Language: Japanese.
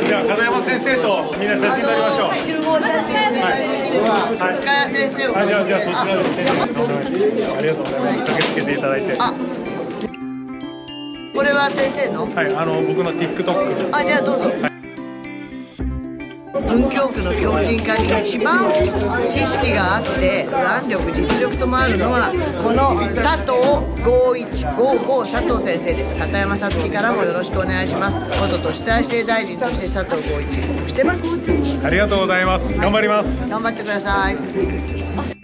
じゃあ片山先生とみんな写真撮りましょう。 集合写真はい。深谷先生を。 じゃあそちらですね。ありがとうございます。駆けつけていただいて。 これは先生の？ はい、僕の TikTok。 じゃあどうぞ。文京区の強靭化に一番知識があって眼力実力ともあるのはこの佐藤5155佐藤先生です。片山さつきからもよろしくお願いします。元都市再生大臣として佐藤51してます。 ありがとうございます。頑張ります。 頑張ってください。